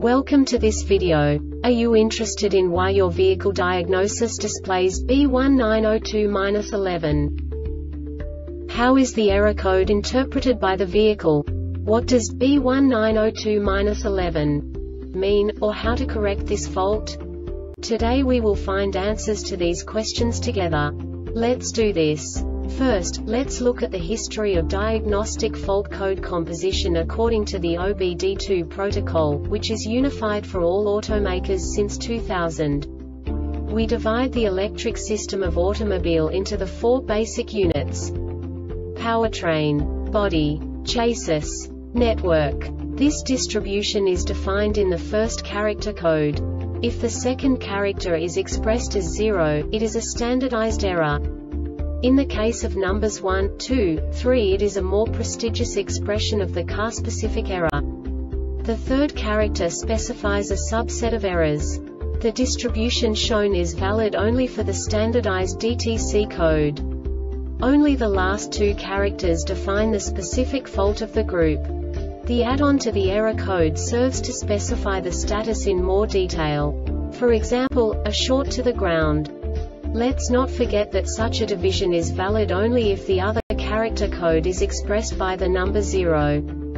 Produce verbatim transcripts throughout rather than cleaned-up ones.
Welcome to this video. Are you interested in why your vehicle diagnosis displays B one nine zero two dash eleven? How is the error code interpreted by the vehicle? What does B one nine zero two dash eleven mean, or how to correct this fault? Today we will find answers to these questions together. Let's do this. First, let's look at the history of diagnostic fault code composition according to the O B D two protocol, which is unified for all automakers since two thousand. We divide the electric system of automobile into the four basic units: powertrain, body, chassis, network. This distribution is defined in the first character code. If the second character is expressed as zero, it is a standardized error. In the case of numbers one, two, three, it is a more prestigious expression of the car-specific error. The third character specifies a subset of errors. The distribution shown is valid only for the standardized D T C code. Only the last two characters define the specific fault of the group. The add-on to the error code serves to specify the status in more detail. For example, a short to the ground. Let's not forget that such a division is valid only if the other character code is expressed by the number zero.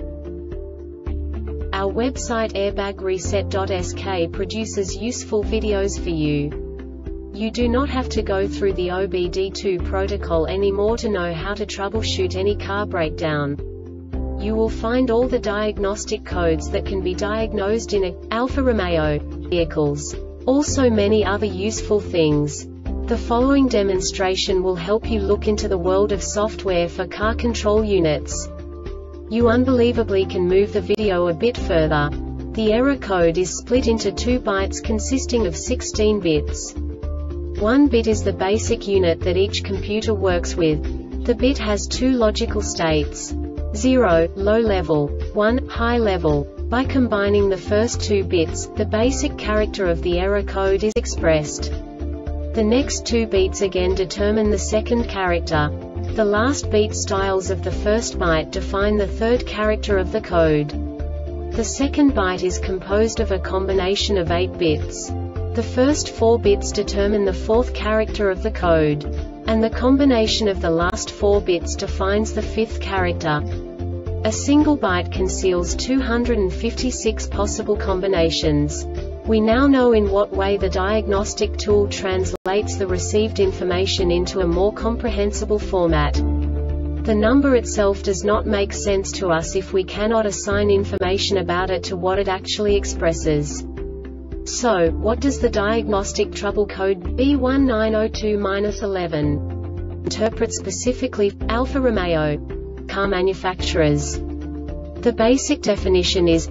Our website airbag reset dot S K produces useful videos for you. You do not have to go through the O B D two protocol anymore to know how to troubleshoot any car breakdown. You will find all the diagnostic codes that can be diagnosed in a Alfa Romeo vehicles. Also many other useful things. The following demonstration will help you look into the world of software for car control units. You unbelievably can move the video a bit further. The error code is split into two bytes consisting of sixteen bits. One bit is the basic unit that each computer works with. The bit has two logical states: zero, low level, one, high level. By combining the first two bits, the basic character of the error code is expressed. The next two beats again determine the second character. The last beat styles of the first byte define the third character of the code. The second byte is composed of a combination of eight bits. The first four bits determine the fourth character of the code. And the combination of the last four bits defines the fifth character. A single byte conceals two hundred fifty-six possible combinations. We now know in what way the diagnostic tool translates the received information into a more comprehensible format. The number itself does not make sense to us if we cannot assign information about it to what it actually expresses. So, what does the diagnostic trouble code B one nine zero two dash eleven interpret specifically for Alfa Romeo car manufacturers? The basic definition is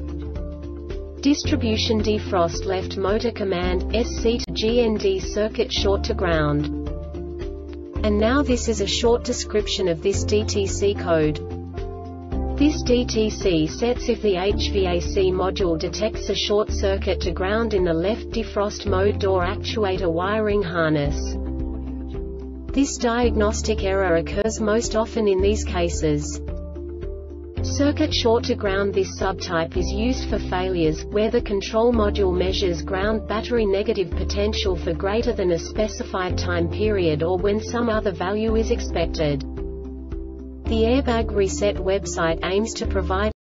distribution defrost left motor command, S C to G N D circuit short to ground. And now this is a short description of this D T C code. This D T C sets if the H V A C module detects a short circuit to ground in the left defrost mode door actuator wiring harness. This diagnostic error occurs most often in these cases: circuit short to ground. This subtype is used for failures where the control module measures ground battery negative potential for greater than a specified time period or when some other value is expected. The Airbag Reset website aims to provide